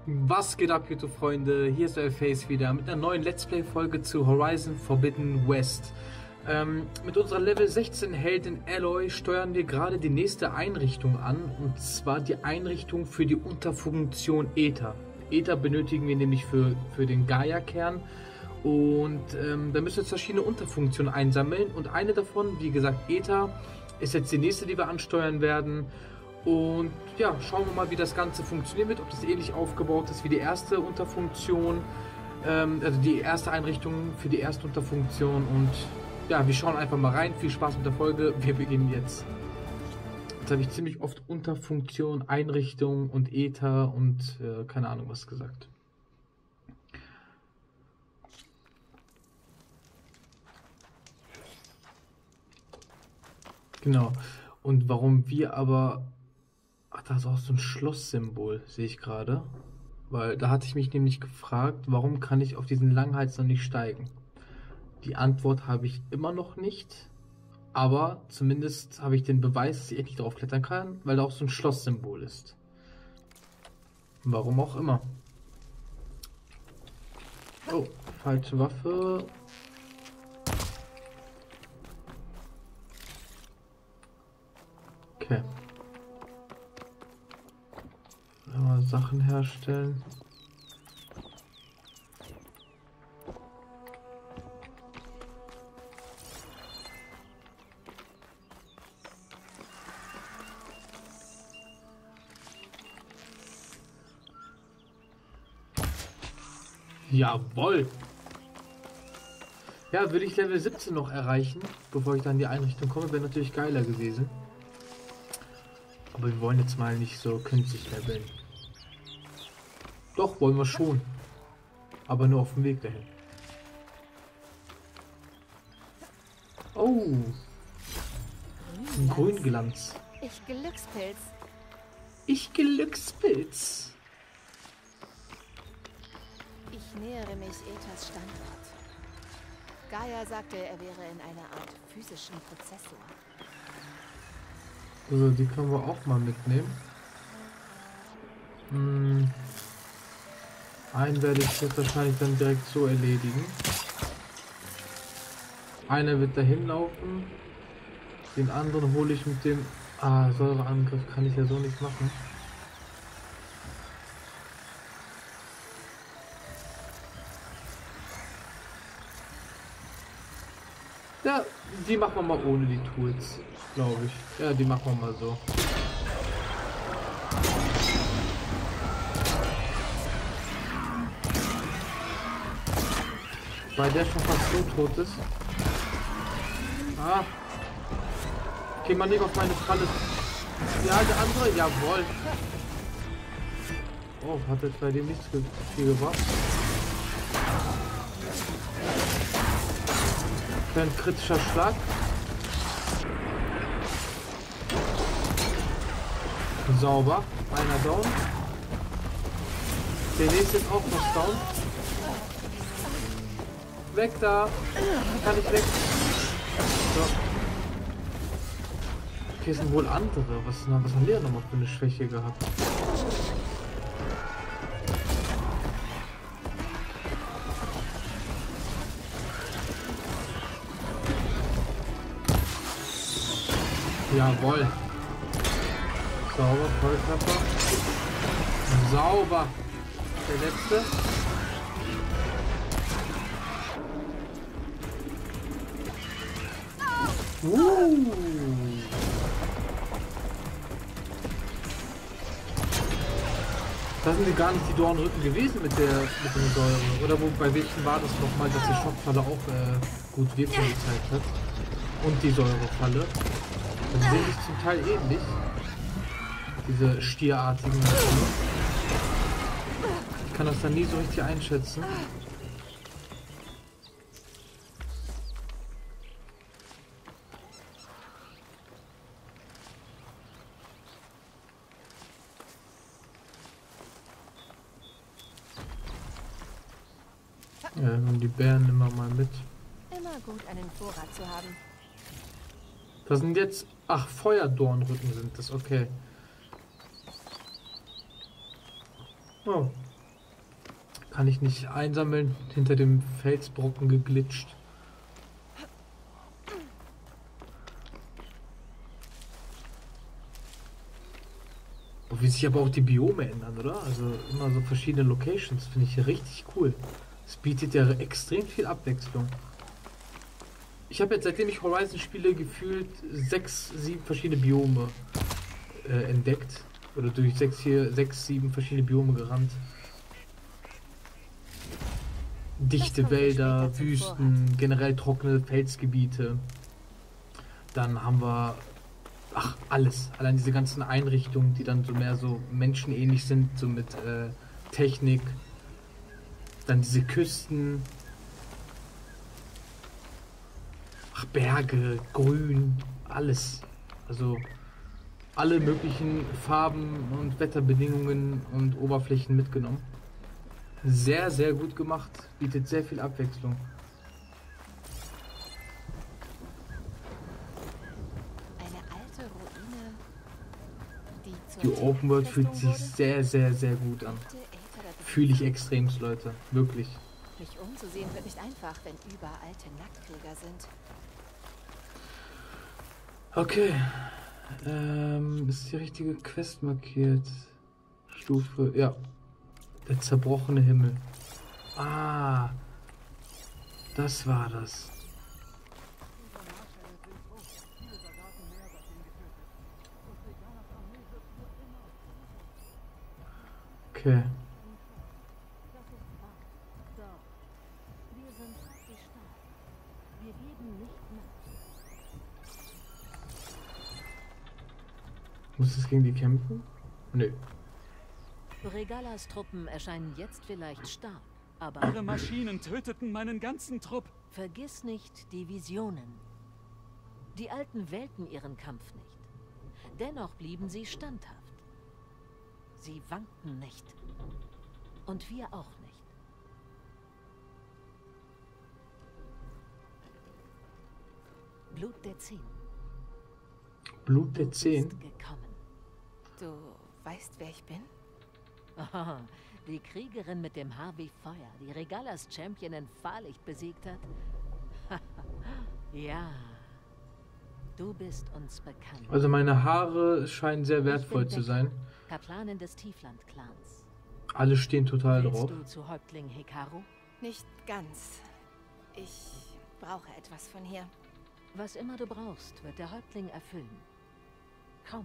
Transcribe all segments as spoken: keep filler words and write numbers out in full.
Was geht ab, YouTube-Freunde? Hier ist euer Face wieder mit einer neuen Let's Play-Folge zu Horizon Forbidden West. Ähm, mit unserer Level sechzehn Heldin Aloy steuern wir gerade die nächste Einrichtung an, und zwar die Einrichtung für die Unterfunktion Aether. Aether benötigen wir nämlich für, für den Gaia-Kern, und ähm, da müssen wir jetzt verschiedene Unterfunktionen einsammeln, und eine davon, wie gesagt, Aether, ist jetzt die nächste, die wir ansteuern werden. Und ja, schauen wir mal, wie das Ganze funktionieren wird, ob das ähnlich aufgebaut ist wie die erste Unterfunktion, ähm, also die erste Einrichtung für die erste Unterfunktion. Und ja, wir schauen einfach mal rein. Viel Spaß mit der Folge. Wir beginnen jetzt. Jetzt habe ich ziemlich oft Unterfunktion, Einrichtung und Aether und äh, keine Ahnung was gesagt. Genau. Und warum wir aber... Ach, da ist auch so ein Schlosssymbol, sehe ich gerade. Weil da hatte ich mich nämlich gefragt, warum kann ich auf diesen Langhals noch nicht steigen? Die Antwort habe ich immer noch nicht. Aber zumindest habe ich den Beweis, dass ich nicht drauf klettern kann, weil da auch so ein Schlosssymbol ist. Warum auch immer. Oh, falsche Waffe. Okay. Mal Sachen herstellen. Jawohl! Ja, würde ich Level siebzehn noch erreichen, bevor ich dann in die Einrichtung komme, wäre natürlich geiler gewesen. Aber wir wollen jetzt mal nicht so künstlich leveln. Doch, wollen wir schon. Aber nur auf dem Weg dahin. Oh. Ein Grünglanz. Ich Glückspilz. Ich Glückspilz. Ich nähere mich Ethers Standort. Gaia sagte, er wäre in einer Art physischen Prozessor. Also die können wir auch mal mitnehmen. Hm. Einen werde ich jetzt wahrscheinlich dann direkt so erledigen. Einer wird dahin laufen. Den anderen hole ich mit dem... Ah, Säureangriff kann ich ja so nicht machen. Ja, die machen wir mal ohne die Tools, glaube ich. Ja, die machen wir mal so. Weil der schon fast so tot ist. Ah. Geh mal nicht auf meine Falle. Ja, der andere. Jawohl. Oh, hat jetzt bei dem nichts viel gebracht. Ein kritischer Schlag. Sauber. Einer down. Der nächste ist auch noch down. Weg da! Kann ich weg? So. Okay, sind wohl andere. Was, was haben wir nochmal für eine Schwäche gehabt? Jawohl! Sauber, Volltreffer. Sauber! Der letzte. Uh. Das sind die gar nicht die Dornrücken gewesen mit der mit der Säure. Oder wo, bei welchen war das nochmal, dass die Schockfalle auch äh, gut Wirkung gezeigt hat? Und die Säurefalle. Also sehen sich zum Teil ähnlich. Diese stierartigen. Ich kann das dann nie so richtig einschätzen. Ja, und die Bären immer mal mit. Immer gut, einen Vorrat zu haben. Das sind jetzt... Ach, Feuerdornrücken sind das, okay. Oh, Kann ich nicht einsammeln. Hinter dem Felsbrocken geglitscht. Oh, wie sich aber auch die Biome ändern, oder? Also immer so verschiedene Locations, finde ich richtig cool. Es bietet ja extrem viel Abwechslung. Ich habe jetzt, seitdem ich Horizon spiele, gefühlt sechs, sieben verschiedene Biome äh, entdeckt. Oder durch sechs, hier, sechs, sieben verschiedene Biome gerannt. Dichte Wälder, Wüsten, generell trockene Felsgebiete. Dann haben wir, ach, alles. Allein diese ganzen Einrichtungen, die dann so mehr so menschenähnlich sind, so mit äh, Technik. Dann diese Küsten. Ach, Berge, Grün, alles. Also alle möglichen Farben und Wetterbedingungen und Oberflächen mitgenommen. Sehr, sehr gut gemacht. Bietet sehr viel Abwechslung. Eine alte Ruine, die zur Die Open World fühlt Festung sich wurde. sehr, sehr, sehr gut an. Lebte Aether da drin? Fühle ich extremst, Leute. Wirklich. Mich umzusehen wird nicht einfach, wenn überall alte Nacktkrieger sind. Okay. Ähm, ist die richtige Quest markiert? Stufe, ja. Der zerbrochene Himmel. Ah. Das war das. Okay. Muss es gegen die kämpfen? Nö. Regalas Truppen erscheinen jetzt vielleicht stark, aber Ihre Maschinen töteten meinen ganzen Trupp. vergiss nicht die Visionen. Die Alten wählten ihren Kampf nicht. Dennoch blieben sie standhaft. Sie wankten nicht. Und wir auch nicht. Blut der Zehn. Blut der Du Zehn? bist gekommen. Du weißt, wer ich bin? Oh, die Kriegerin mit dem Haar wie Feuer, die Regalas Champion in Fahrlicht besiegt hat? Ja, du bist uns bekannt. Also meine Haare scheinen sehr wertvoll Ich bin zu sein. Kaplanin des Tiefland-Clans. Alle stehen total Willst drauf. du zu Häuptling Hekaru? Nicht ganz. Ich brauche etwas von hier. Was immer du brauchst, wird der Häuptling erfüllen. Komm.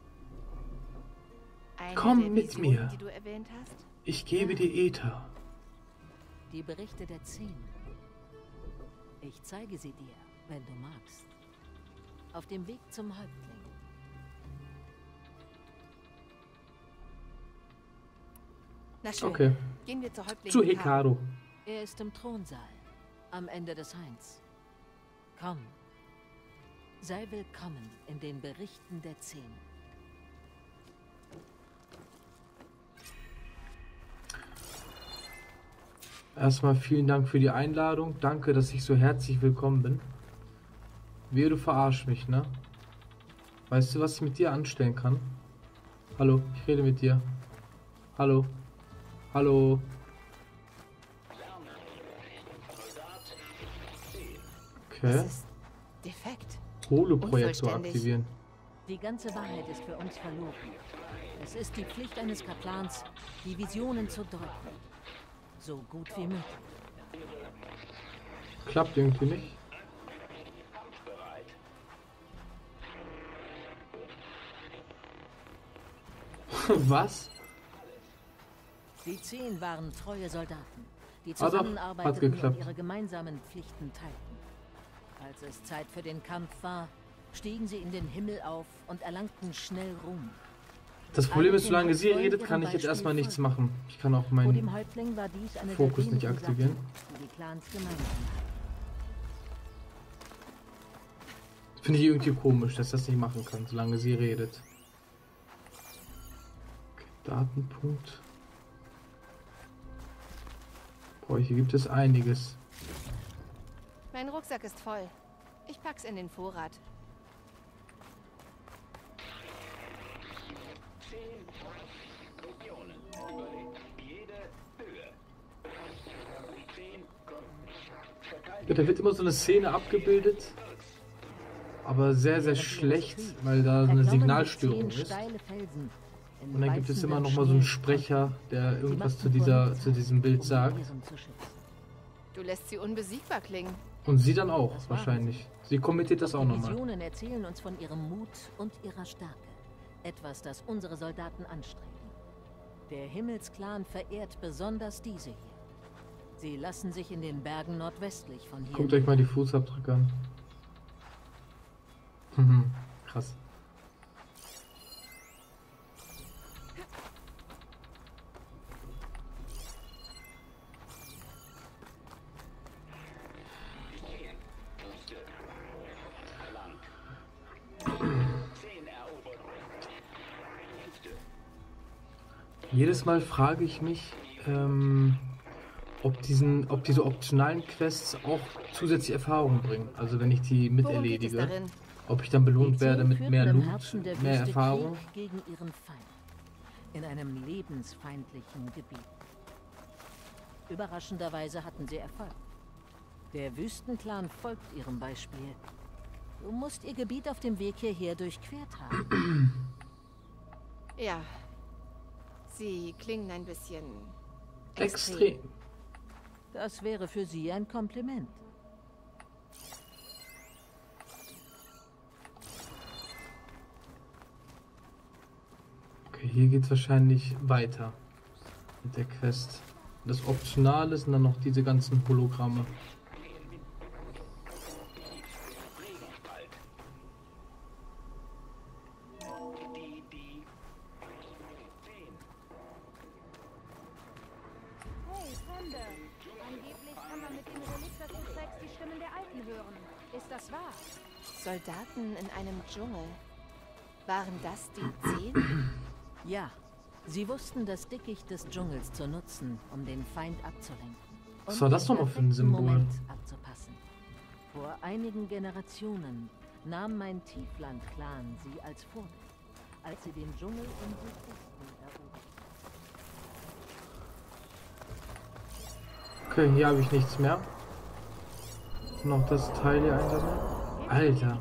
Eine Komm der mit Visionen, mir. die du erwähnt hast? Ich gebe dir Äther. Die Berichte der Zehn. Ich zeige sie dir, wenn du magst. Auf dem Weg zum Häuptling. Na schön. Okay. Gehen wir zu Häuptling Zu Hekaru. Hekaru. Er ist im Thronsaal, am Ende des Hains. Komm. Sei willkommen in den Berichten der Zehn. Erstmal vielen Dank für die Einladung. Danke, dass ich so herzlich willkommen bin. Wehe, du verarsch mich, ne? Weißt du, was ich mit dir anstellen kann? Hallo, ich rede mit dir. Hallo. Hallo. Okay. Das ist defekt. Holoprojektor unvollständig. aktivieren. Die ganze Wahrheit ist für uns verloren. Es ist die Pflicht eines Kaplans, die Visionen zu deuten. So gut wie möglich. Klappt irgendwie nicht. Was? Die Zehn waren treue Soldaten, die Ah, doch, hat zusammenarbeiteten geklappt. und ihre gemeinsamen Pflichten teilten. Als es Zeit für den Kampf war, stiegen sie in den Himmel auf und erlangten schnell Ruhm. Das Problem ist, solange sie redet, kann ich jetzt erstmal nichts machen. Ich kann auch Vor dem meinen Häuptling war dies eine Fokus der nicht wenigen aktivieren. Sachen, die die Clans gemeinsam hatten. Finde ich irgendwie komisch, dass das nicht machen kann, solange sie redet. Okay, Datenpunkt. Boah, hier gibt es einiges. Mein Rucksack ist voll. Ich pack's in den Vorrat. Ja, da wird immer so eine Szene abgebildet, aber sehr, sehr schlecht, weil da eine Signalstörung ist. Und dann gibt es immer noch mal so einen Sprecher, der irgendwas zu dieser, zu diesem Bild sagt. Du lässt sie unbesiegbar klingen. Und sie dann auch, wahrscheinlich. Sie kommentiert das auch Die nochmal. Visionen erzählen uns von ihrem Mut und ihrer Stärke. Etwas, das unsere Soldaten anstreben. Der Himmelsklan verehrt besonders diese hier. Sie lassen sich in den Bergen nordwestlich von hier... Guckt euch mal die Fußabdrücke an. Mhm, krass. Jedes Mal frage ich mich, ähm, ob, diesen, ob diese optionalen Quests auch zusätzliche Erfahrungen bringen. Also wenn ich die miterledige, ob ich dann belohnt werde mit mehr Loot, mehr Erfahrung. Gegen ihren Feind. In einem lebensfeindlichen Gebiet. Überraschenderweise hatten sie Erfolg. Der Wüstenclan folgt ihrem Beispiel. Du musst ihr Gebiet auf dem Weg hierher durchquert haben. Ja. Sie klingen ein bisschen... Extrem. Das wäre für sie ein Kompliment. Okay, hier geht es wahrscheinlich weiter mit der Quest. Das Optionale sind dann noch diese ganzen Hologramme. Soldaten in einem Dschungel. Waren das die Zehn? Ja, sie wussten das Dickicht des Dschungels zu nutzen, um den Feind abzulenken. Was war das nochmal für ein Symbol? Moment abzupassen. Vor einigen Generationen nahm mein Tiefland-Clan sie als Vorbild, als sie den Dschungel im Südwesten eroberten. Okay, hier habe ich nichts mehr. Noch das Teil hier einsammeln. Alter.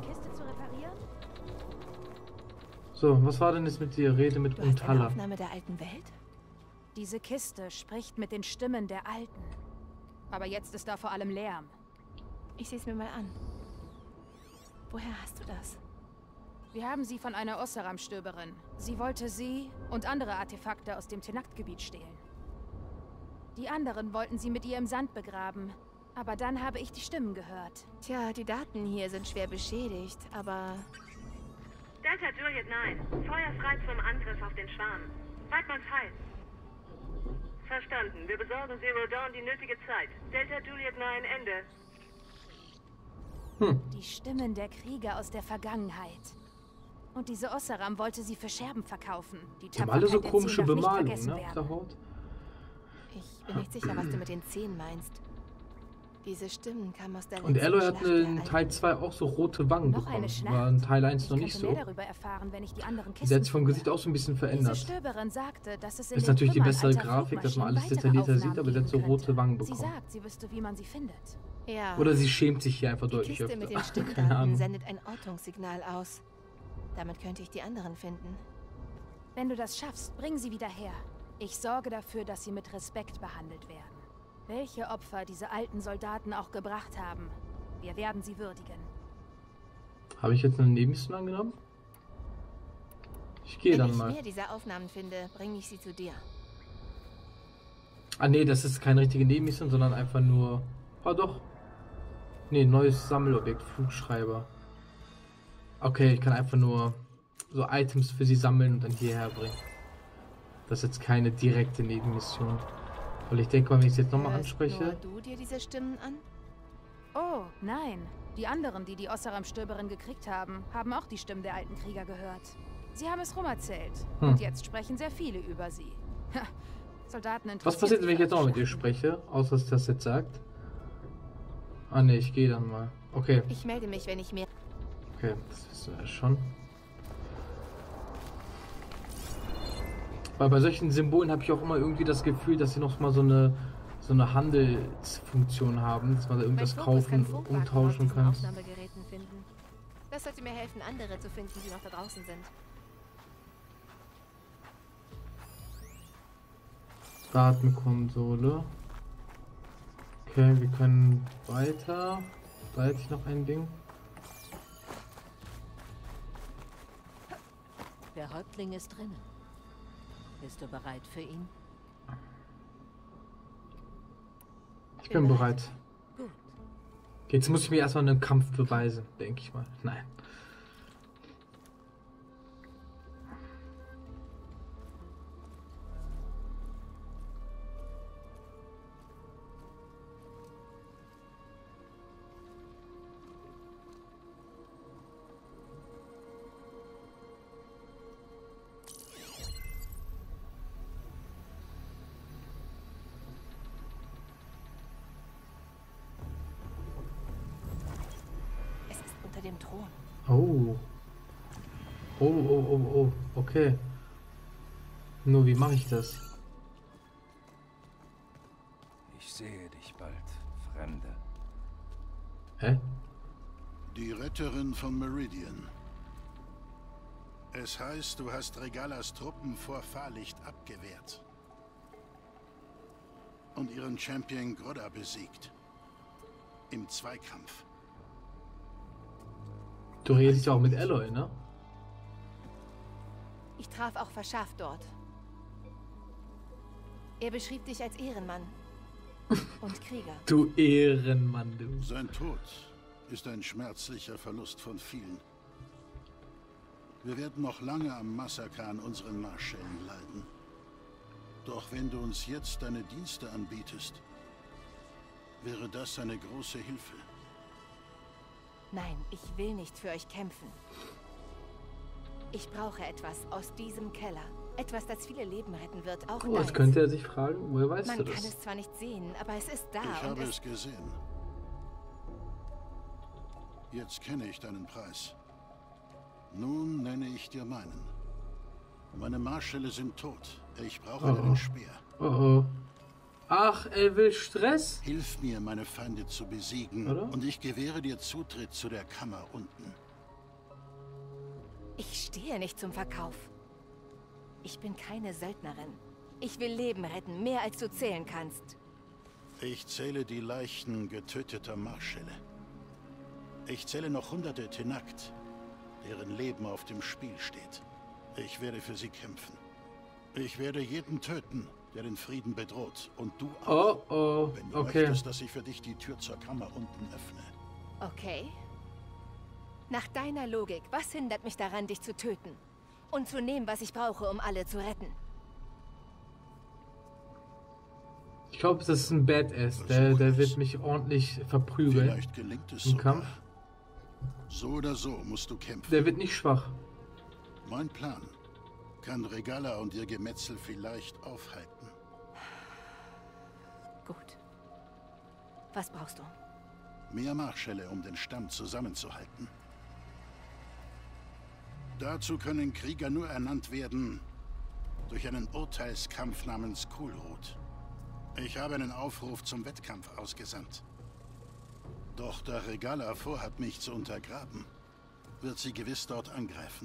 So, was war denn jetzt mit der Rede mit Untala? Aufnahme der alten Welt? Diese Kiste spricht mit den Stimmen der Alten. Aber jetzt ist da vor allem Lärm. Ich sehe es mir mal an. Woher hast du das? Wir haben sie von einer Osseram-Stöberin. Sie wollte sie und andere Artefakte aus dem Tenakt-Gebiet stehlen. Die anderen wollten sie mit ihr im Sand begraben. Aber dann habe ich die Stimmen gehört. Tja, die Daten hier sind schwer beschädigt, aber... Delta Juliet neun. Feuer frei zum Angriff auf den Schwarm. Weidmanns Heil. Verstanden. Wir besorgen Zero Dawn die nötige Zeit. Delta Juliet neun, Ende. Hm. Die Stimmen der Krieger aus der Vergangenheit. Und diese Osseram wollte sie für Scherben verkaufen. Die, die haben alle so komische Bemalungen, ne, auf der Haut. Ich bin nicht sicher, was du mit den Zehn meinst. Diese Stimmen kamen aus der Und Aloy hat Schlacht in Teil zwei auch so rote Wangen noch bekommen. Eine Schlacht? War in Teil eins ich noch nicht so. Mehr darüber erfahren, wenn ich die anderen Sie hat sich vom finde. Gesicht auch so ein bisschen verändert. Diese Stöberin sagte, dass es in Ist den natürlich die Trümmern bessere alter Grafik, dass man alles Flugmaschinen detaillierter weitere sieht, aber sie hat so Aufnahmen rote geben Wangen könnte. bekommen. Sie sagt, sie wüsste, wie man sie findet. Ja. Oder sie schämt sich hier einfach Die deutlich Kiste mit den öfter. Keine Stimmdaten Ahnung. sendet ein Ortungssignal aus. Damit könnte ich die anderen finden. Wenn du das schaffst, bring sie wieder her. Ich sorge dafür, dass sie mit Respekt behandelt werden. Welche Opfer diese alten Soldaten auch gebracht haben, wir werden sie würdigen. Habe ich jetzt eine Nebenmission angenommen? Ich gehe Wenn dann ich mal. mehr dieser Aufnahmen finde, bringe ich sie zu dir. Ah nee, das ist keine richtige Nebenmission, sondern einfach nur... Ah doch. Nee, neues Sammelobjekt, Flugschreiber. Okay, ich kann einfach nur so Items für sie sammeln und dann hierher bringen. Das ist jetzt keine direkte Nebenmission. Weil ich denke mal, wenn ich es jetzt nochmal Hörst anspreche... nur du dir diese Stimmen an? Oh, nein. Die anderen, die die Osseram-Stöberin gekriegt haben, haben auch die Stimmen der alten Krieger gehört. Sie haben es rumerzählt. Hm. Und jetzt sprechen sehr viele über sie. Ha, Soldaten interessieren Was passiert, sich wenn ich für jetzt noch mit ihr Schlachten. spreche? Außer, dass das jetzt sagt. Ah ne, ich gehe dann mal. Okay, Ich melde mich, wenn ich mehr... okay, das wissen wir ja schon. Weil bei solchen Symbolen habe ich auch immer irgendwie das Gefühl, dass sie noch mal so eine so eine Handelsfunktion haben, dass man da irgendwas Mein Fokus kaufen, kann Funkdaten umtauschen auf diesen kann. Aufnahmegeräten finden. Das sollte mir helfen, andere zu finden, die noch da draußen sind. Datenkonsole. Okay, wir können weiter. Da hätte ich noch ein Ding. Der Häuptling ist drinnen. Bist du bereit für ihn? Ich bin bereit. Gut. Jetzt muss ich mir erstmal einen Kampf beweisen, denke ich mal. Nein. Dem Thron. Oh. Oh, oh, oh, oh. Okay. Nur wie mache ich das? Ich sehe dich bald, Fremde. Hä? Die Retterin von Meridian. Es heißt, du hast Regalas Truppen vor Fahrlicht abgewehrt. Und ihren Champion Grodda besiegt. Im Zweikampf. Du redest ja auch mit Aloy, ne? Ich traf auch Verschaff dort. Er beschrieb dich als Ehrenmann und Krieger. Du Ehrenmann, du. Sein Tod ist ein schmerzlicher Verlust von vielen. Wir werden noch lange am Massaker an unseren Marschällen leiden. Doch wenn du uns jetzt deine Dienste anbietest, wäre das eine große Hilfe. Nein, ich will nicht für euch kämpfen. Ich brauche etwas aus diesem Keller. Etwas, das viele Leben retten wird, auch Oh, das deins. könnte er sich fragen. Woher weißt Man du kann das? es zwar nicht sehen, aber es ist da. Ich und habe es es gesehen. Jetzt kenne ich deinen Preis. Nun nenne ich dir meinen. Meine Marschälle sind tot. Ich brauche Oh. deinen Speer. Oh oh. Ach, er will Stress? Hilf mir, meine Feinde zu besiegen, Oder? und ich gewähre dir Zutritt zu der Kammer unten. Ich stehe nicht zum Verkauf. Ich bin keine Söldnerin. Ich will Leben retten, mehr als du zählen kannst. Ich zähle die Leichen getöteter Marschälle. Ich zähle noch hunderte Tenakt, deren Leben auf dem Spiel steht. Ich werde für sie kämpfen. Ich werde jeden töten, der den Frieden bedroht. Und du auch, Oh oh. wenn du Okay. möchtest, dass ich für dich die Tür zur Kammer unten öffne. Okay. Nach deiner Logik, was hindert mich daran, dich zu töten? Und zu nehmen, was ich brauche, um alle zu retten? Ich glaube, das ist ein Badass. Der, der wird mich ordentlich verprügeln Vielleicht gelingt es im sogar. Kampf. So oder so musst du kämpfen. Der wird nicht schwach. Mein Plan kann Regala und ihr Gemetzel vielleicht aufhalten. Gut. Was brauchst du? Mehr Marschälle, um den Stamm zusammenzuhalten. Dazu können Krieger nur ernannt werden durch einen Urteilskampf namens Kulrut. Ich habe einen Aufruf zum Wettkampf ausgesandt. Doch da Regala vorhat, mich zu untergraben, wird sie gewiss dort angreifen.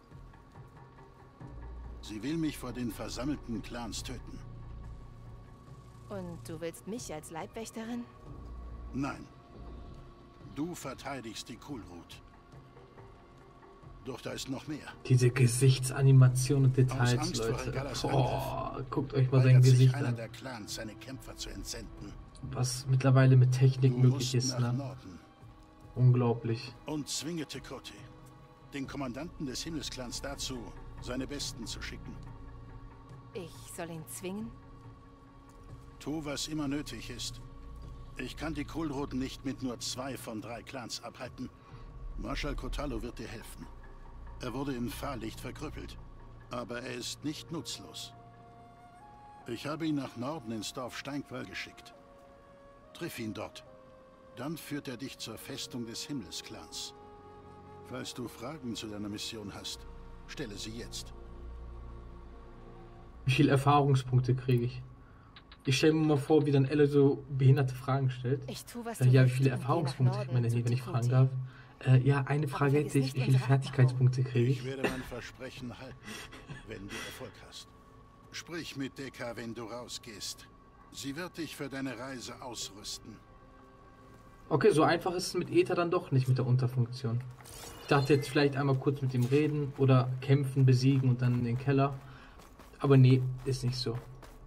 Sie will mich vor den versammelten Clans töten. Und du willst mich als Leibwächterin? Nein. Du verteidigst die Kulrut. Doch da ist noch mehr. Diese Gesichtsanimation und Details, Aus Angst vor Leute. Regalas Boah, guckt euch mal sein Weigert sich Gesicht einer an. der Clans, seine Kämpfer zu entsenden. Was mittlerweile mit Technik Du möglich musst ist, nach ne? Norden Unglaublich. und zwinge Tekotti, den Kommandanten des Himmelsclans, dazu, seine Besten zu schicken. Ich soll ihn zwingen? Tu, was immer nötig ist. Ich kann die Kulruten nicht mit nur zwei von drei Clans abhalten. Marschall Kotallo wird dir helfen. Er wurde im Fahrlicht verkrüppelt, aber er ist nicht nutzlos. Ich habe ihn nach Norden ins Dorf Steinquell geschickt. Triff ihn dort. Dann führt er dich zur Festung des Himmelsclans. Falls du Fragen zu deiner Mission hast, stelle sie jetzt. Wie viele Erfahrungspunkte kriege ich? Ich stelle mir mal vor, wie dann Elle so behinderte Fragen stellt. Ich tue, was Ja, du ja, wie willst viele und geh nach Erfahrungspunkte kriegt man denn hier, Norden wenn ich zu fragen Tikoti. darf? Äh, ja, eine Frage vergiss hätte ich. nicht Wie viele unsere Fertigkeitspunkte kriege Ich ich? werde mein Versprechen halten, wenn du Erfolg hast. Sprich mit Deka, wenn du rausgehst. Sie wird dich für deine Reise ausrüsten. Okay, so einfach ist es mit Ether dann doch nicht mit der Unterfunktion. Ich dachte jetzt vielleicht einmal kurz mit ihm reden oder kämpfen, besiegen und dann in den Keller. Aber nee, ist nicht so.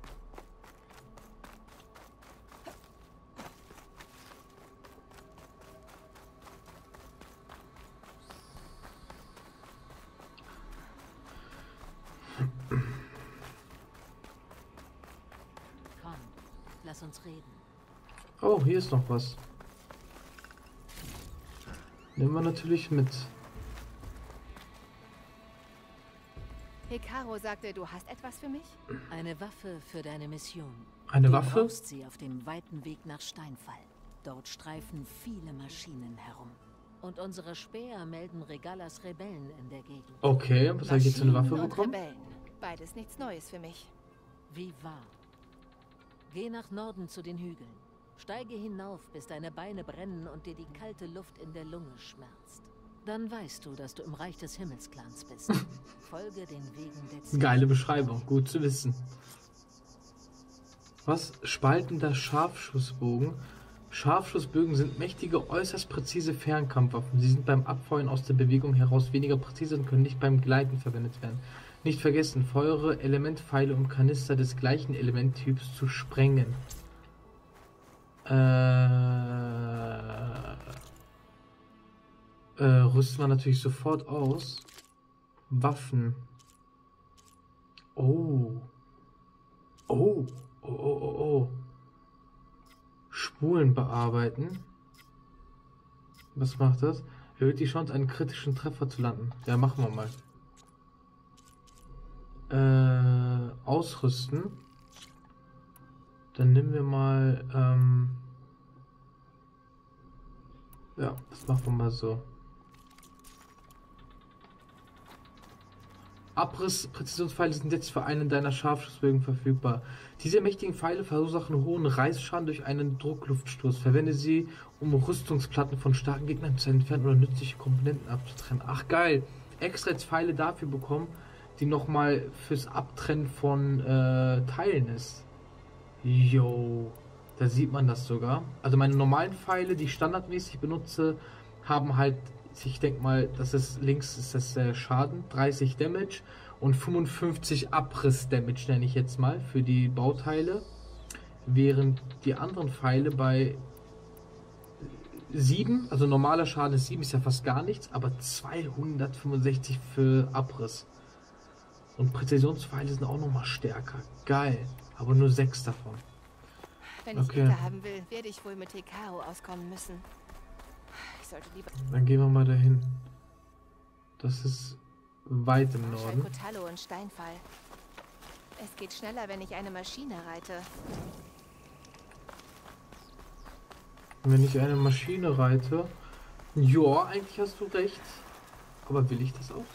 Komm, lass uns reden. Oh, hier ist noch was. Nehmen wir natürlich mit. Hekaro sagte, du hast etwas für mich? Eine Waffe für deine Mission. Eine Du Waffe? brauchst sie auf dem weiten Weg nach Steinfall. Dort streifen viele Maschinen herum. Und unsere Späher melden Regalas Rebellen in der Gegend. Okay, was habe ich jetzt für eine Waffe Maschinen und bekommen? Rebellen. Beides nichts Neues für mich. Wie wahr. Geh nach Norden zu den Hügeln. Steige hinauf, bis deine Beine brennen und dir die kalte Luft in der Lunge schmerzt. Dann weißt du, dass du im Reich des Himmelsclans bist. Folge den Wegen der Ziele. Geile Beschreibung, gut zu wissen. Was? Spaltender Scharfschussbogen. Scharfschussbögen sind mächtige, äußerst präzise Fernkampfwaffen. Sie sind beim Abfeuern aus der Bewegung heraus weniger präzise und können nicht beim Gleiten verwendet werden. Nicht vergessen, feuere Elementpfeile und Kanister des gleichen Elementtyps zu sprengen. Äh, äh, rüsten wir natürlich sofort aus. Waffen. Oh. Oh. Oh, oh, oh, oh. Spulen bearbeiten. Was macht das? Erhöht die Chance, einen kritischen Treffer zu landen. Ja, machen wir mal. Äh, ausrüsten. Dann nehmen wir mal, ähm, ja, das machen wir mal so. Abriss-Präzisionspfeile sind jetzt für einen deiner Scharfschussbögen verfügbar. Diese mächtigen Pfeile verursachen hohen Reißschaden durch einen Druckluftstoß. Verwende sie, um Rüstungsplatten von starken Gegnern zu entfernen oder nützliche Komponenten abzutrennen. Ach geil! Extra jetzt Pfeile dafür bekommen, die nochmal fürs Abtrennen von äh, Teilen ist. Yo, da sieht man das sogar. Also meine normalen Pfeile, die ich standardmäßig benutze, haben halt, ich denke mal, das ist links ist das äh, Schaden, dreißig Damage und fünfundfünfzig Abriss-Damage nenne ich jetzt mal für die Bauteile, während die anderen Pfeile bei sieben, also normaler Schaden ist sieben, ist ja fast gar nichts, aber zweihundertfünfundsechzig für Abriss. Und Präzisionspfeile sind auch nochmal stärker. Geil. Aber nur sechs davon. Wenn ich Okay. Ether haben will, werde ich wohl mit Hekaro auskommen müssen. Ich sollte lieber Dann gehen wir mal dahin. Das ist weit im Norden. Kotalo und Steinfall. Es geht schneller, wenn ich eine Maschine reite. Wenn ich eine Maschine reite. Ja, eigentlich hast du recht. Aber will ich das auch?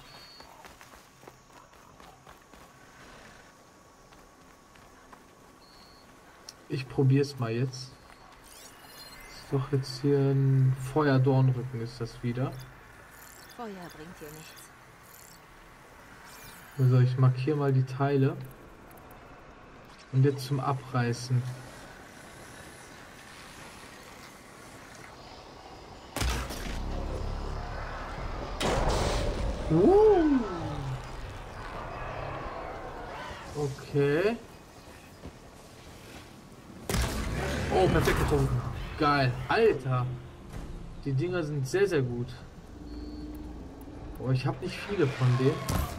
Ich probiere es mal jetzt. Ist doch jetzt hier ein Feuerdornrücken ist das wieder. Feuer bringt hier nichts. Also ich markiere mal die Teile. Und jetzt zum Abreißen. Uh. Okay. Oh, perfekt getrunken. Geil. Alter. Die Dinger sind sehr, sehr gut. Oh, ich habe nicht viele von denen.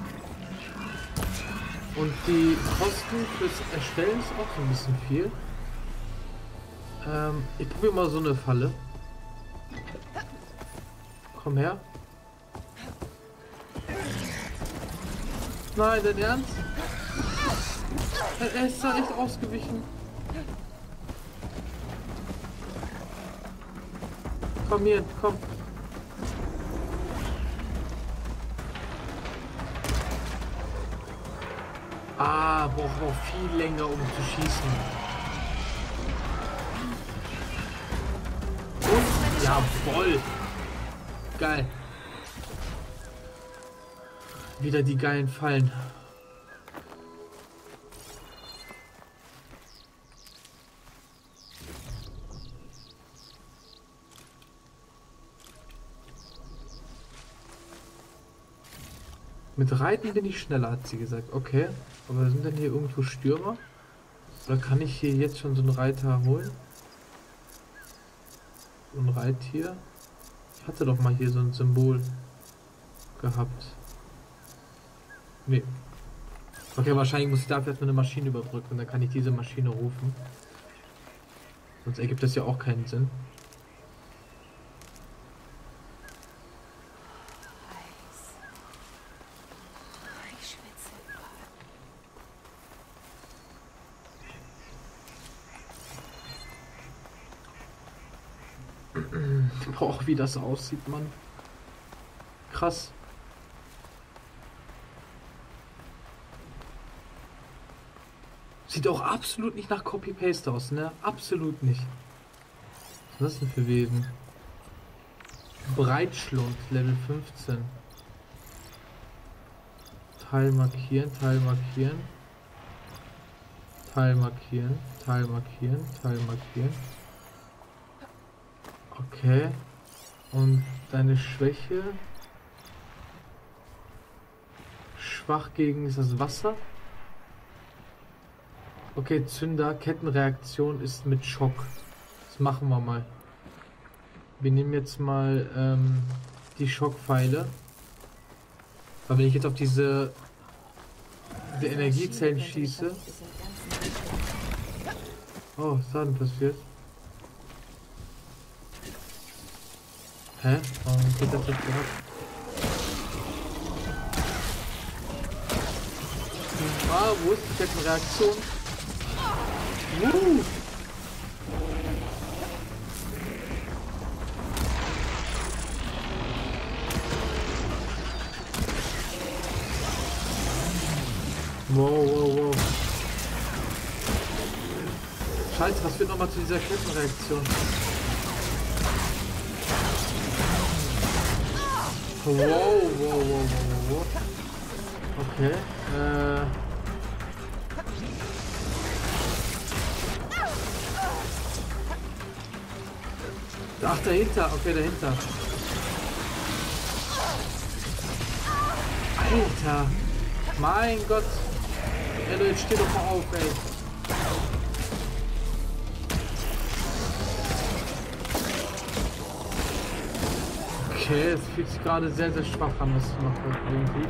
Und die Kosten fürs Erstellen ist auch so ein bisschen viel. Ähm, ich probiere mal so eine Falle. Komm her. Nein, dein Ernst? Er ist da echt ausgewichen. Komm hier, komm. Ah, braucht auch viel länger, um zu schießen. Jawohl. Geil. Wieder die geilen Fallen. Mit Reiten bin ich schneller, hat sie gesagt. Okay, aber sind denn hier irgendwo Stürmer? Oder kann ich hier jetzt schon so einen Reiter holen? So ein Reittier? Ich hatte doch mal hier so ein Symbol gehabt. Nee. Okay, wahrscheinlich muss ich dafür erstmal eine Maschine überbrücken. Dann kann ich diese Maschine rufen. Sonst ergibt das ja auch keinen Sinn. Auch wie das aussieht, Mann. Krass. Sieht auch absolut nicht nach Copy-Paste aus, ne? Absolut nicht. Was ist das denn für Wesen? Breitschlund, Level fünfzehn. Teil markieren, Teil markieren. Teil markieren, Teil markieren, Teil markieren. Okay. Und deine Schwäche? Schwach gegen ist das Wasser? Okay, Zünder, Kettenreaktion ist mit Schock. Das machen wir mal. Wir nehmen jetzt mal ähm, die Schockpfeile. Aber wenn ich jetzt auf diese, diese Energiezellen schieße... Oh, was ist da denn passiert? Hä? Warum geht das jetzt ab? Ah, wo ist die Kettenreaktion? Uh. Wow, wow, wow. Scheiße, was wird nochmal zu dieser Kettenreaktion? Wow, wow, wow, wow, wow. Okay, äh... Ach, dahinter, okay, dahinter. Alter! Mein Gott! Ey, jetzt steh doch mal auf, ey! Okay, es fühlt sich gerade sehr, sehr schwach an, was du machst irgendwie.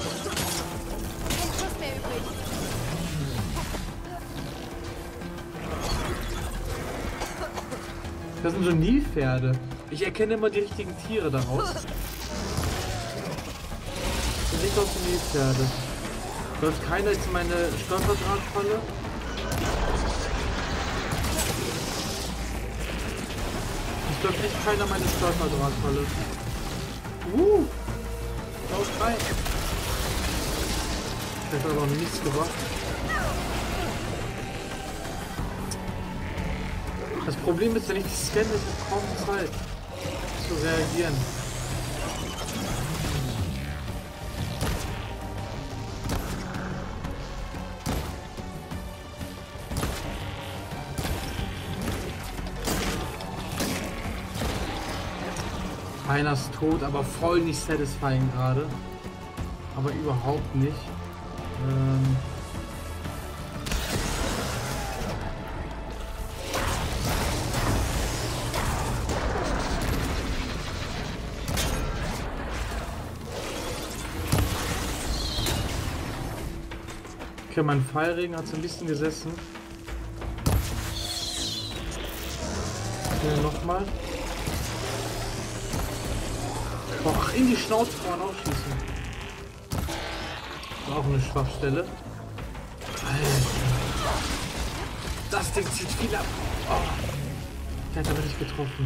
Das sind so Nilpferde. Ich erkenne immer die richtigen Tiere daraus. Das sind nicht aus den Nilpferde. Läuft keiner jetzt in meine Stolperdrahtfalle? Es läuft echt keiner meine Stolperdrahtfalle. Uh! Lauf rein! Das hat aber noch nichts gemacht. Das Problem ist, wenn ich die scanne, ich habe kaum Zeit zu reagieren. Einer ist tot, aber voll nicht satisfying gerade. Aber überhaupt nicht. Ähm Okay, mein Pfeilregen hat so ein bisschen gesessen. Hier nochmal. Ach, in die Schnauze kann man auch schießen. Auch eine Schwachstelle. Alter. Das Ding zieht viel ab. Oh. Der hat aber nicht getroffen.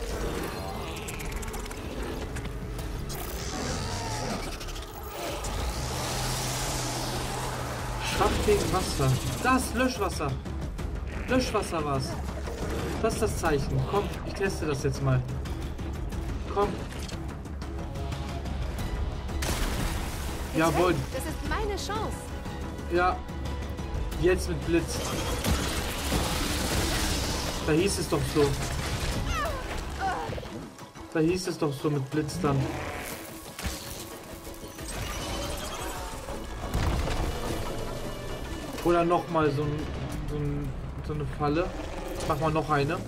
Schwach gegen Wasser. Das Löschwasser. Löschwasser war's. Das ist das Zeichen. Komm, ich teste das jetzt mal. komm. Jawohl. Das ist meine Chance. Ja. Jetzt mit Blitz. Da hieß es doch so. Da hieß es doch so mit Blitz dann. Oder nochmal so, ein, so, ein, so eine Falle. Mach mal noch eine.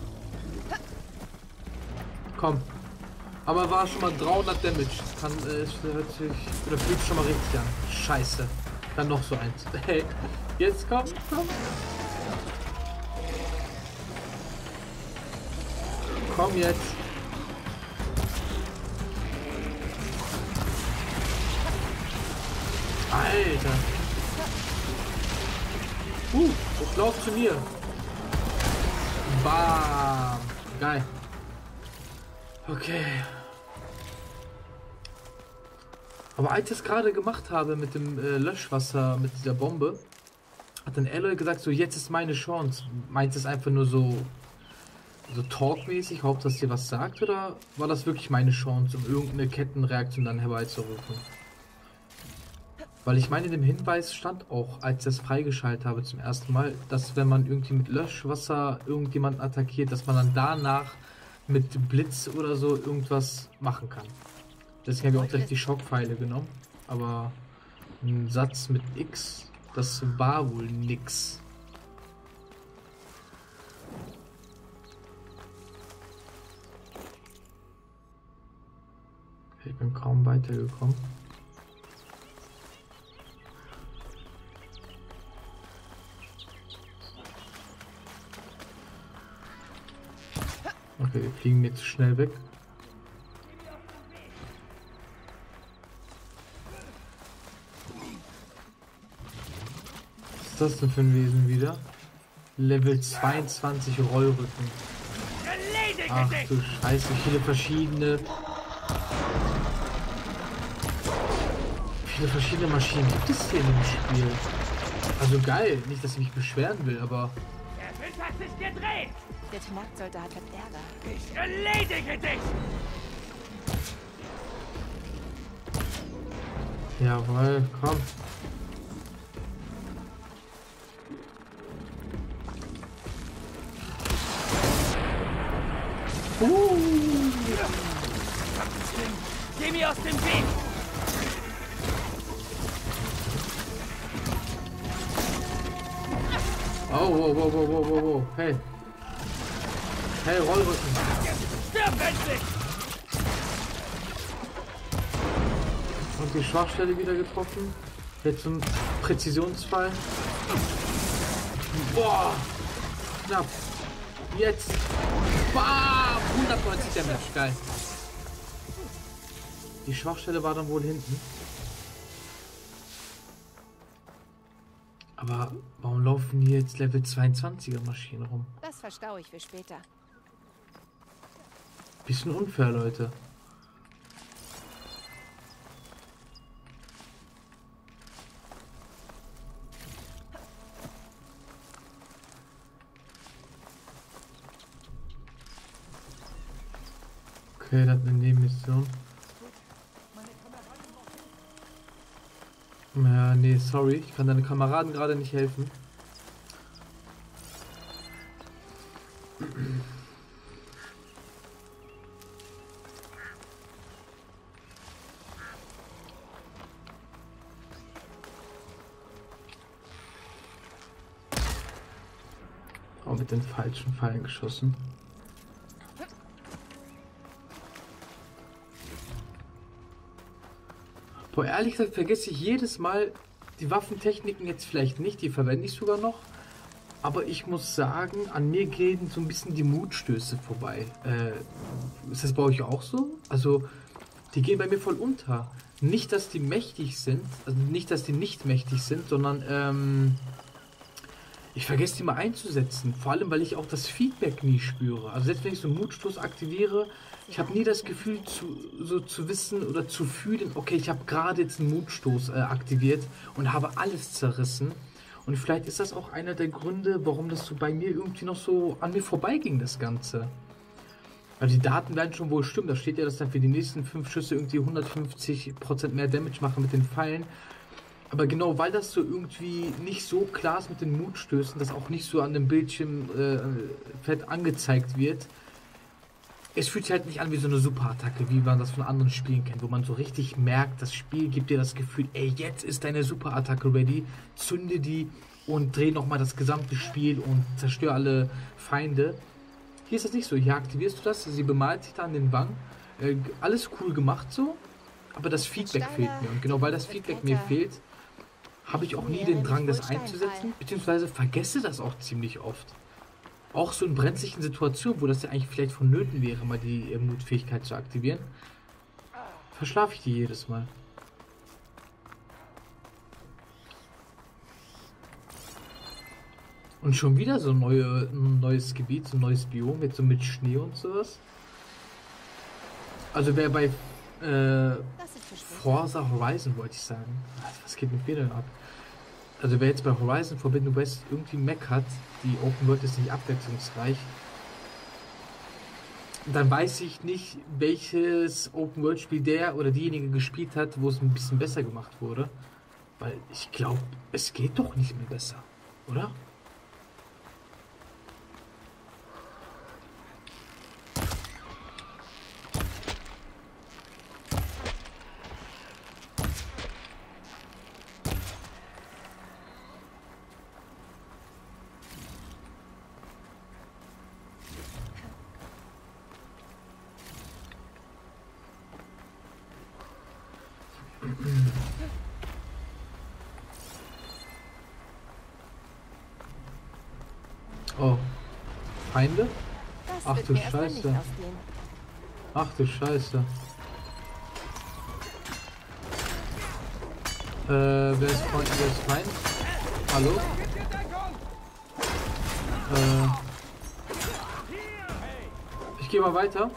Komm. Aber war schon mal dreihundert Damage. Kann, äh, hört sich, oder fühlt schon mal richtig an. Scheiße. Dann noch so eins. Hey, jetzt komm, komm. Komm jetzt. Alter. Uh, das läuft zu mir. Bam. Geil. Okay. Aber als ich das gerade gemacht habe mit dem äh, Löschwasser, mit dieser Bombe, hat dann Aloy gesagt, so jetzt ist meine Chance. Meint es einfach nur so, so talkmäßig, hofft, dass ihr was sagt, oder war das wirklich meine Chance, um irgendeine Kettenreaktion dann herbeizurufen? Weil ich meine, in dem Hinweis stand auch, als ich das freigeschaltet habe zum ersten Mal, dass wenn man irgendwie mit Löschwasser irgendjemanden attackiert, dass man dann danach mit Blitz oder so irgendwas machen kann. Deswegen habe ich auch gleich die Schockpfeile genommen. Aber ein Satz mit X, das war wohl nix. Ich bin kaum weitergekommen. Okay, wir fliegen jetzt schnell weg. Was ist das denn für ein Wesen wieder? Level zweiundzwanzig Rollrücken. Ach du Scheiße, viele verschiedene... Viele verschiedene Maschinen gibt es hier in dem Spiel. Also geil, nicht, dass ich mich beschweren will, aber... Der Wind hat sich gedreht! Der Nachtsoldat hat Ärger. Ich erledige dich! Jawohl, komm. Uh. Geh mir aus dem Weg! Oh, wow, wow, wow, wow, wow, wow. Hey. Hey, Rollrücken. Stirb endlich! Und die Schwachstelle wieder getroffen. Jetzt zum Präzisionsfall. Boah. Knapp. Jetzt. Bam. hundertneunzig Damage. Geil. Die Schwachstelle war dann wohl hinten. Aber warum laufen hier jetzt Level zweiundzwanziger Maschinen rum? Das verstaue ich für später. Bisschen unfair, Leute. Okay, das ist eine Nebenmission. Ja, nee, sorry. Ich kann deinen Kameraden gerade nicht helfen. Oh, mit den falschen Pfeilen geschossen. Boah, ehrlich gesagt vergesse ich jedes Mal die Waffentechniken jetzt vielleicht nicht, die verwende ich sogar noch. Aber ich muss sagen, an mir gehen so ein bisschen die Mutstöße vorbei. Äh, ist das bei euch auch so? Also, die gehen bei mir voll unter. Nicht, dass die mächtig sind, also nicht, dass die nicht mächtig sind, sondern ähm, ich vergesse die mal einzusetzen. Vor allem, weil ich auch das Feedback nie spüre. Also selbst wenn ich so einen Mutstoß aktiviere, ich habe nie das Gefühl zu, so zu wissen oder zu fühlen, okay, ich habe gerade jetzt einen Mutstoß äh, aktiviert und habe alles zerrissen. Und vielleicht ist das auch einer der Gründe, warum das so bei mir irgendwie noch so an mir vorbeiging, das Ganze. Also die Daten werden schon wohl stimmen. Da steht ja, dass dann für die nächsten fünf Schüsse irgendwie hundertfünfzig Prozent mehr Damage machen mit den Pfeilen. Aber genau, weil das so irgendwie nicht so klar ist mit den Mutstößen, dass auch nicht so an dem Bildschirm äh, fett angezeigt wird. Es fühlt sich halt nicht an wie so eine Superattacke, wie man das von anderen Spielen kennt, wo man so richtig merkt, das Spiel gibt dir das Gefühl, ey, jetzt ist deine Superattacke ready, zünde die und dreh nochmal das gesamte Spiel und zerstöre alle Feinde. Hier ist das nicht so. Hier aktivierst du das, sie bemalt sich da an den Wang. Äh, alles cool gemacht so, aber das Feedback fehlt mir. Und genau weil das Feedback mir fehlt, habe ich auch nie den Drang, das einzusetzen, beziehungsweise vergesse das auch ziemlich oft. Auch so in brenzlichen Situationen, wo das ja eigentlich vielleicht vonnöten wäre, mal die äh, Mutfähigkeit zu aktivieren, verschlafe ich die jedes Mal. Und schon wieder so neue, ein neues Gebiet, so ein neues Biom, jetzt so mit Schnee und sowas. Also wer bei äh, Forza Horizon, wollte ich sagen. Was geht mit mir denn ab? Also wer jetzt bei Horizon Forbidden West irgendwie Mech hat, die Open World ist nicht abwechslungsreich, dann weiß ich nicht, welches Open World Spiel der oder diejenige gespielt hat, wo es ein bisschen besser gemacht wurde. Weil ich glaube, es geht doch nicht mehr besser, oder? Oh. Feinde? Ach du Scheiße. Ach du Scheiße. Äh, wer ist Freund, wer ist Feind? Hallo? Äh. Ich gehe mal weiter.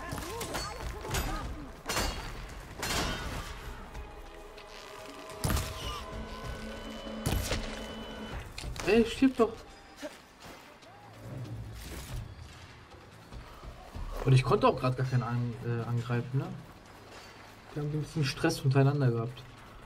Ey, stirb doch. Und ich konnte auch gerade gar keinen an, äh, angreifen, ne? Wir haben ein bisschen Stress untereinander gehabt.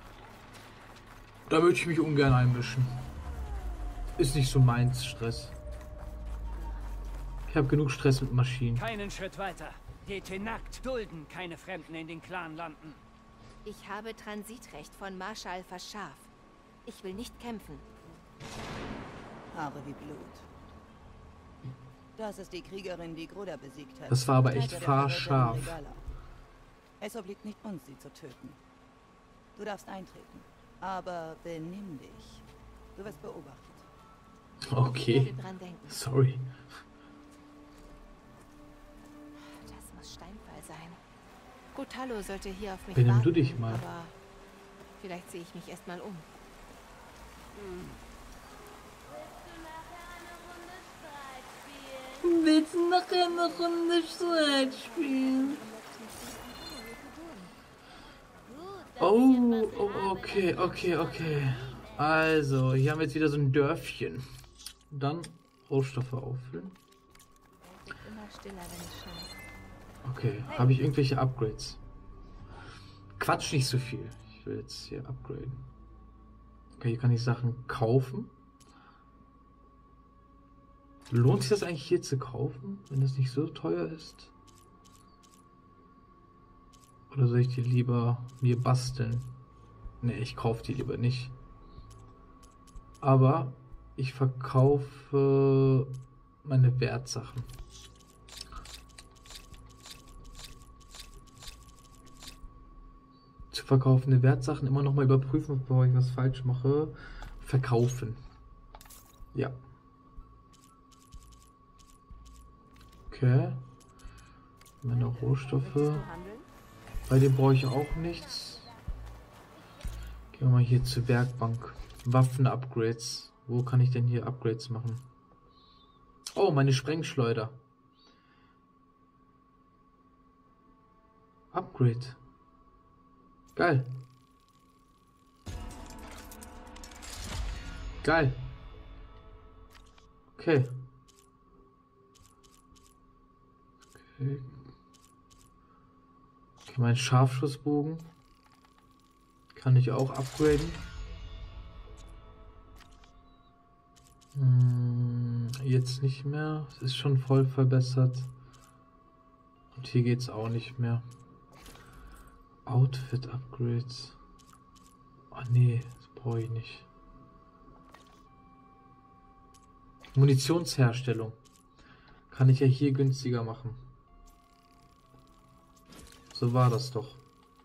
Da würde ich mich ungern einmischen. Ist nicht so meins, Stress. Ich habe genug Stress mit Maschinen. Keinen Schritt weiter. Die Tenakt dulden keine Fremden in den Clan landen. Ich habe Transitrecht von Marschall Verschaf. Ich will nicht kämpfen. Haare wie Blut. Das ist die Kriegerin, die Groda besiegt hat. Das war aber echt fahrscharf. Es obliegt nicht uns, sie zu töten. Du darfst eintreten, aber benimm dich. Du wirst beobachtet. Okay. Sorry. Das muss Steinfall sein. Kotallo sollte hier auf mich Benimm warten, du dich mal. Aber vielleicht sehe ich mich erstmal um. Hm. Willst du noch eine Runde Streit spielen? Oh, oh, okay, okay, okay. Also, hier haben wir jetzt wieder so ein Dörfchen. Dann Rohstoffe auffüllen. Okay, habe ich irgendwelche Upgrades? Quatsch, nicht so viel. Ich will jetzt hier upgraden. Okay, hier kann ich Sachen kaufen. Lohnt sich das eigentlich hier zu kaufen, wenn das nicht so teuer ist? Oder soll ich die lieber mir basteln? Ne, ich kaufe die lieber nicht. Aber ich verkaufe meine Wertsachen. Zu verkaufende Wertsachen immer noch mal überprüfen, bevor ich was falsch mache. Verkaufen. Ja. Okay. Meine Rohstoffe. Bei dem brauche ich auch nichts. Gehen wir mal hier zur Werkbank. Waffen-Upgrades. Wo kann ich denn hier Upgrades machen? Oh, meine Sprengschleuder. Upgrade. Geil. Geil. Okay. Okay. Mein Scharfschussbogen kann ich auch upgraden. Hm, jetzt nicht mehr. Es ist schon voll verbessert. Und hier geht es auch nicht mehr. Outfit Upgrades. Ah nee, das brauche ich nicht. Munitionsherstellung. Kann ich ja hier günstiger machen. So war das doch.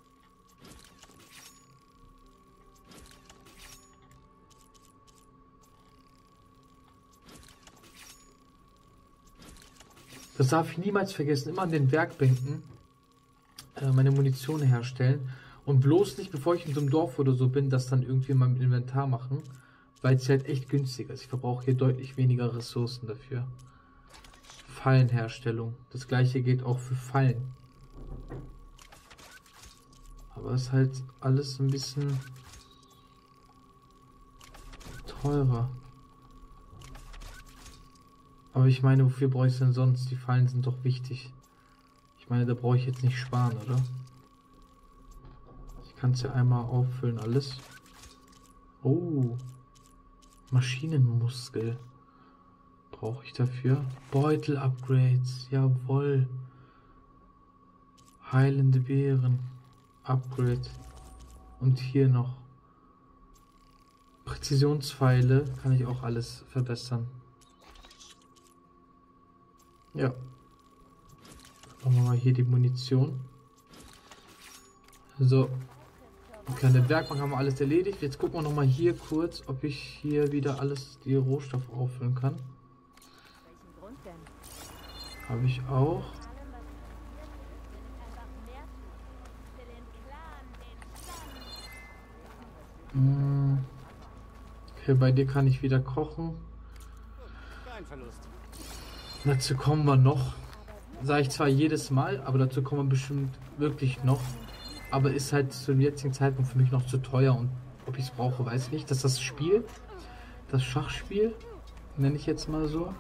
Das darf ich niemals vergessen. Immer an den Werkbänken äh, meine Munition herstellen. Und bloß nicht, bevor ich in so einem Dorf oder so bin, das dann irgendwie in meinem Inventar machen. Weil es halt echt günstiger ist. Ich verbrauche hier deutlich weniger Ressourcen dafür. Fallenherstellung. Das gleiche geht auch für Fallen. Aber es ist halt alles ein bisschen teurer. Aber ich meine, wofür brauche ich es denn sonst? Die Fallen sind doch wichtig. Ich meine, da brauche ich jetzt nicht sparen, oder? Ich kann es ja einmal auffüllen, alles. Oh. Maschinenmuskel. Brauche ich dafür? Beutel-Upgrades. Jawohl. Heilende Beeren. Upgrade. Und hier noch. Präzisionspfeile. Kann ich auch alles verbessern. Ja. Machen wir mal hier die Munition. So. Kleine Werkbank haben wir alles erledigt. Jetzt gucken wir noch mal hier kurz, ob ich hier wieder alles die Rohstoffe auffüllen kann. Habe ich auch. Okay, bei dir kann ich wieder kochen. Dazu kommen wir noch. Sage ich zwar jedes Mal, aber dazu kommen wir bestimmt wirklich noch. Aber ist halt zum jetzigen Zeitpunkt für mich noch zu teuer und ob ich es brauche, weiß ich nicht. Das ist das Spiel, das Schachspiel, nenne ich jetzt mal so.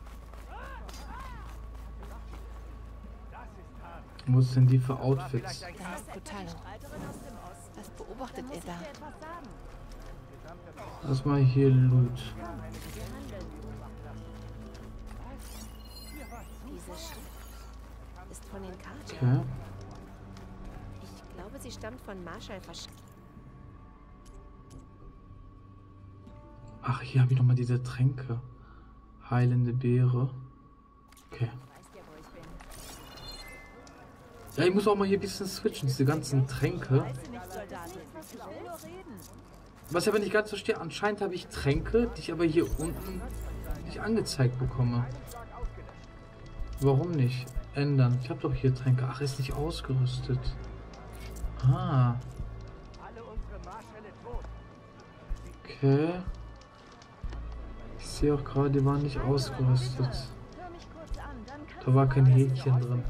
Was sind die für Outfits? Da ist Cotallo. Was beobachtet ihr da? Lass mal hier Loot. Diese Schrift ist von den Karten. Okay. Ich glaube, sie stammt von Marshall Versch... Ach, hier habe ich nochmal diese Tränke. Heilende Beere. Okay. Ja, ich muss auch mal hier ein bisschen switchen, diese ganzen Tränke. Was ich aber nicht ganz verstehe, anscheinend habe ich Tränke, die ich aber hier unten nicht angezeigt bekomme. Warum nicht? Ändern. Ich habe doch hier Tränke. Ach, ist nicht ausgerüstet. Ah. Okay. Ich sehe auch gerade, die waren nicht ausgerüstet. Da war kein Häkchen drin.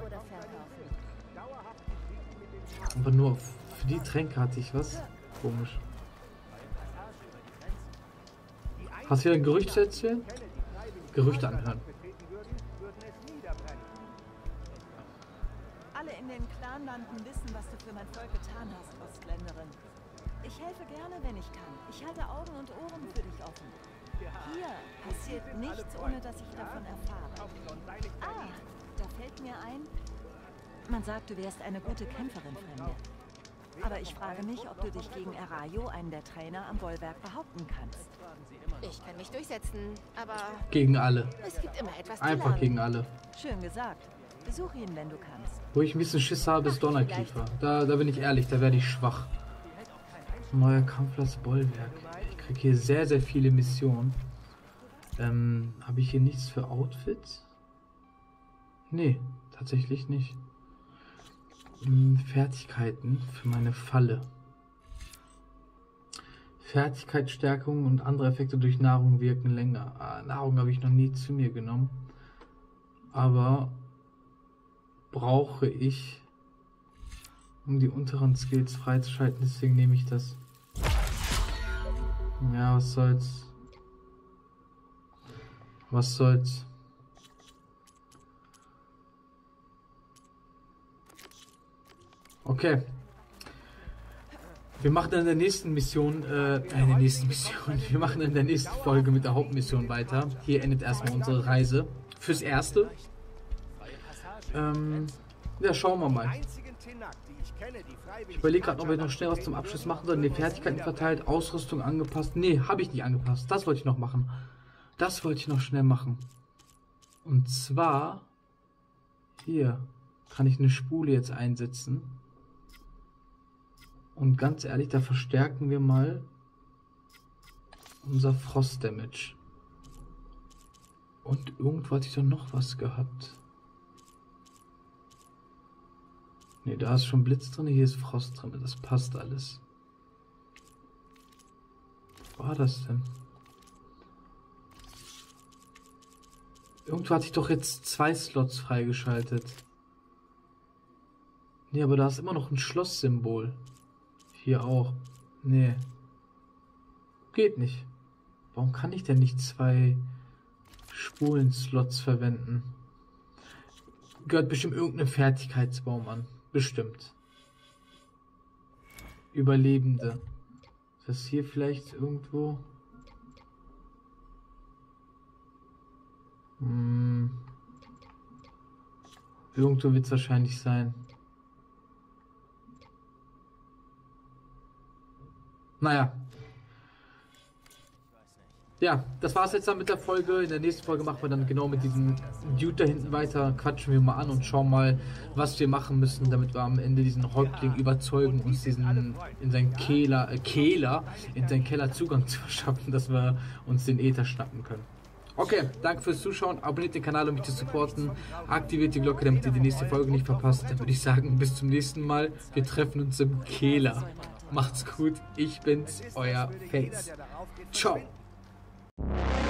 Aber nur für die Tränke hatte ich was. Komisch. Hast du wieder ein Gerücht zu erzählen? Gerüchte anhören. Alle in den Clanlanden wissen, was du für mein Volk getan hast, Ostländerin. Ich helfe gerne, wenn ich kann. Ich halte Augen und Ohren für dich offen. Hier passiert nichts, ohne dass ich davon erfahre. Ah, da fällt mir ein, man sagt, du wärst eine gute Kämpferin, Fremde. Aber ich frage mich, ob du dich gegen Erayo, einen der Trainer, am Bollwerk behaupten kannst. Ich kann mich durchsetzen, aber... Gegen alle. Es gibt immer etwas zu Einfach lernen. gegen alle. Schön gesagt. Besuch ihn, wenn du kannst. Wo ich ein bisschen Schiss habe, ist Donnerkiefer. Da, da bin ich ehrlich, da werde ich schwach. Neuer Kampfplatz Bollwerk. Ich kriege hier sehr, sehr viele Missionen. Ähm, habe ich hier nichts für Outfits? Nee, tatsächlich nicht. Hm, Fertigkeiten für meine Falle. Fertigkeitsstärkung und andere Effekte durch Nahrung wirken länger. Ah, Nahrung habe ich noch nie zu mir genommen. Aber brauche ich, um die unteren Skills freizuschalten. Deswegen nehme ich das. Ja, was soll's. Was soll's. Okay. Wir machen in der nächsten Mission, äh, in der nächsten Mission, wir machen in der nächsten Folge mit der Hauptmission weiter. Hier endet erstmal unsere Reise. Fürs Erste. Ähm, ja, schauen wir mal. Ich überlege gerade, ob ich noch schnell was zum Abschluss machen soll. Ne, Fertigkeiten verteilt, Ausrüstung angepasst. Ne, habe ich nicht angepasst. Das wollte ich noch machen. Das wollte ich noch schnell machen. Und zwar, hier kann ich eine Spule jetzt einsetzen. Und ganz ehrlich, da verstärken wir mal unser Frost Damage. Und irgendwo hatte ich doch noch was gehabt. Ne, da ist schon Blitz drin, hier ist Frost drin. Das passt alles. Was war das denn? Irgendwo hatte ich doch jetzt zwei Slots freigeschaltet. Ne, aber da ist immer noch ein Schlosssymbol. Hier auch. Nee. Geht nicht. Warum kann ich denn nicht zwei Spulen-Slots verwenden? Gehört bestimmt irgendeinem Fertigkeitsbaum an. Bestimmt. Überlebende. Ist das hier vielleicht irgendwo? Hm. Irgendwo wird es wahrscheinlich sein. Naja. Ja, das war's jetzt dann mit der Folge. In der nächsten Folge machen wir dann genau mit diesem Dude da hinten weiter. Quatschen wir mal an und schauen mal, was wir machen müssen, damit wir am Ende diesen Häuptling überzeugen, uns diesen in seinen Kehler, äh, Kehler, in seinen Keller Zugang zu verschaffen, dass wir uns den Äther schnappen können. Okay, danke fürs Zuschauen. Abonniert den Kanal, um mich zu supporten. Aktiviert die Glocke, damit ihr die nächste Folge nicht verpasst. Dann würde ich sagen, bis zum nächsten Mal. Wir treffen uns im Kehler. Macht's gut, ich bin's, euer Face. Ciao.